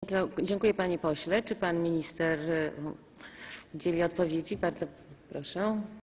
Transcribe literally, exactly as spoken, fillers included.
Dziękuję panie pośle. Czy pan minister udzieli odpowiedzi? Bardzo proszę.